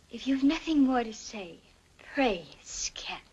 If you've nothing more to say, pray, scat.